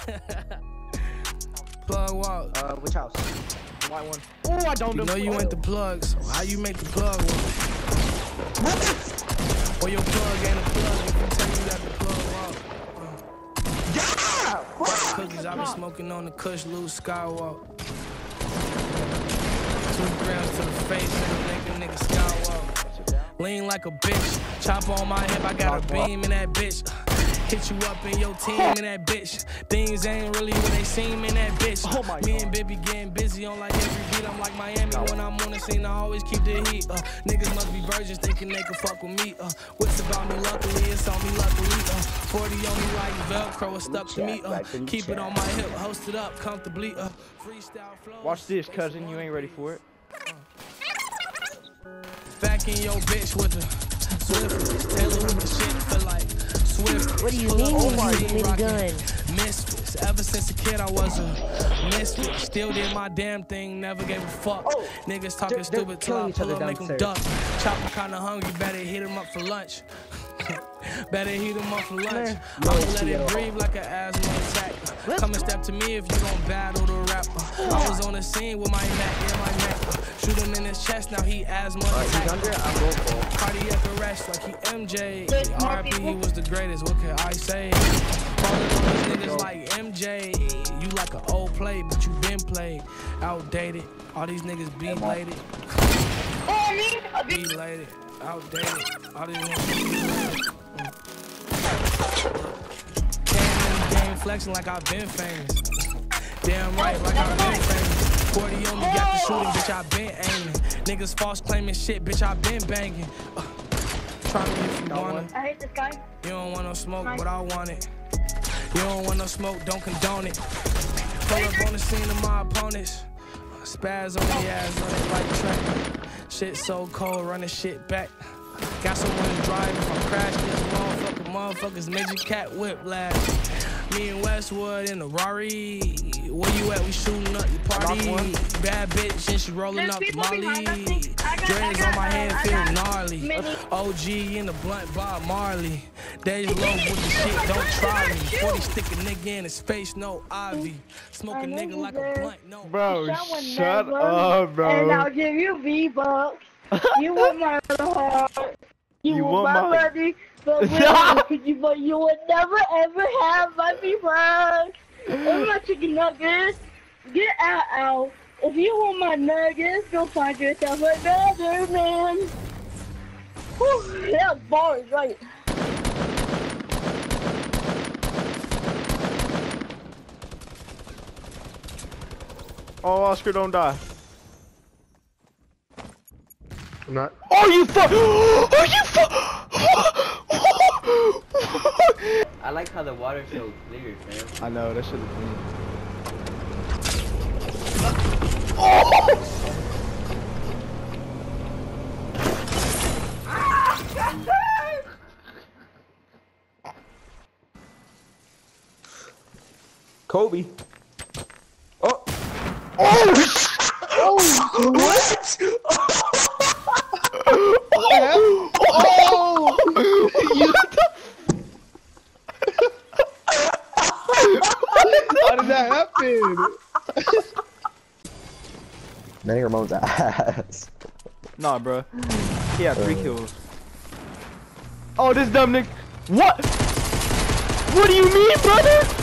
Plug walk. Which house? White one. Oh, I don't know. You know you ain't the plug, so how you make the plug work? Or your plug ain't a plug if you tell you that the plug walk. Cookies I be smoking on the Kush loose skywalk. 2 grams to the face and make a nigga skywalk. Lean like a bitch, chop on my hip, I got a beam in that bitch. Hit you up in your team in that bitch. Things ain't really what they seem in that bitch. Me and Bibby getting busy on like every beat. I'm like Miami when I'm on the scene, I always keep the heat. Niggas must be virgins thinking they can fuck with me. What's about me luckily, it's on me luckily. 40 on me like Velcro, it's stuck to me. Keep it on my hip, host it up comfortably. Freestyle flow. Watch this, cousin, you ain't ready for it. Back in your bitch with the Swift. Taylor with the shit feel like Swift. What do you mean you need a gun? Misfits. Ever since a kid I was a misfit. Still did my damn thing, never gave a fuck. Niggas talking stupid till I pull up, make them duck. Chopper kinda hungry, better hit him up for lunch. Better heat him up for lunch. I'ma let it breathe like an asthma attack. Come and step to me if you gon' battle the rapper. I was on the scene with my neck, my neck. Shoot him in his chest, now he asthma attack. Cardiac arrest like he MJ. RIP, he was the greatest, what can I say? Falling on these niggas like MJ. You like an old play, but you been played. Outdated, all these niggas belated. Belated. Outdated. All these niggas. Came in the game flexing like I've been famous. Damn right, like I've been famous. 40 on me, got the shooting, bitch, I been aiming. Niggas false claiming shit, bitch, I been banging. Try me if you want it. I hate this guy. You don't want no smoke, but I want it. You don't want no smoke, don't condone it. Pull up on the scene of my opponents. Spaz on the ass, running like track. Shit so cold, running shit back. Got someone to drive if I crash this motherfuckers midget cat whiplash. Me and Westwood in a Rari. Where you at? We shooting up your party. Bad bitch and she rolling up the Molly. Dreads on my head feel gnarly. OG in the blunt Bob Marley. Days low with the shit, don't try me. 40 stick a nigga in his face, no Ivy. Smoke a nigga like a blunt, no. Bro, shut up, bro. And I'll give you V-Bucks. You want my heart. You want my money. But you would never ever have my V-Bucks. Or my chicken nuggets. Get out. If you want my nuggets, go find yourself another man. Whew, that bar is right. Oh, Oscar, don't die. I'm not. Oh, you fuck! Oh, you fuck! I like how the water's so clear, man. I know, that shit is clean. Kobe. Oh. Oh! Oh! What? Oh! You How did that happen? Manny Ramon's ass. Nah, bro. He had 3 kills. Oh, this dumb nigga. What? What do you mean, brother?